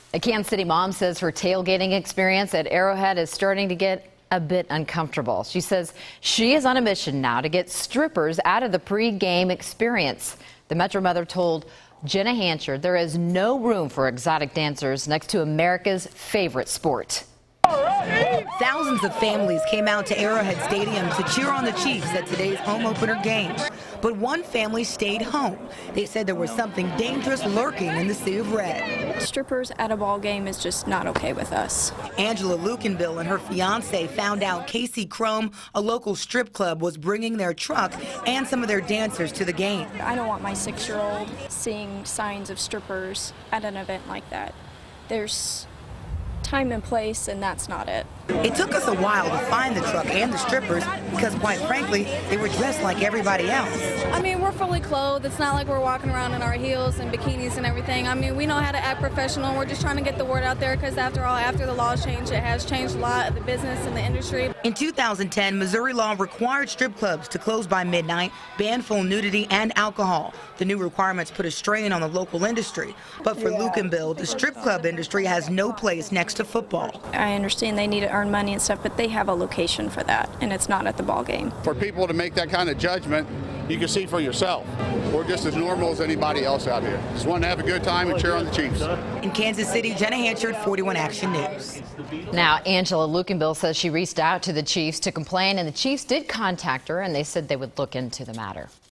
A Kansas City mom says her tailgating experience at Arrowhead is starting to get a bit uncomfortable. She says she is on a mission now to get strippers out of the pre-game experience. The Metro mother told Jenna Hanchard there is no room for exotic dancers next to America's favorite sport. Thousands of families came out to Arrowhead Stadium to cheer on the Chiefs at today's home opener game. But one family stayed home. They said there was something dangerous lurking in the sea of red. Strippers at a ball game is just not okay with us. Angela Lukenbill and her fiance found out Casey Chrome, a local strip club, was bringing their truck and some of their dancers to the game. I don't want my 6-year-old seeing signs of strippers at an event like that. There's time and place, and that's not it. It took us a while to find the truck and the strippers because, quite frankly, they were dressed like everybody else. I mean, we're fully clothed. It's not like we're walking around in our heels and bikinis and everything. I mean, we know how to act professional. We're just trying to get the word out there because, after all, after the laws changed, it has changed a lot of the business and the industry. In 2010, Missouri law required strip clubs to close by midnight, ban full nudity and alcohol. The new requirements put a strain on the local industry. But for Lukenbill, the strip club industry has no place next to football. I understand they need to earn money and stuff, but they have a location for that, and it's not at the ball game. For people to make that kind of judgment, you can see for yourself. We're just as normal as anybody else out here. Just want to have a good time and cheer on the Chiefs. In Kansas City, Jenna Hanchard, 41 Action News. Now, Angela Lukenbill says she reached out to the Chiefs to complain, and the Chiefs did contact her, and they said they would look into the matter.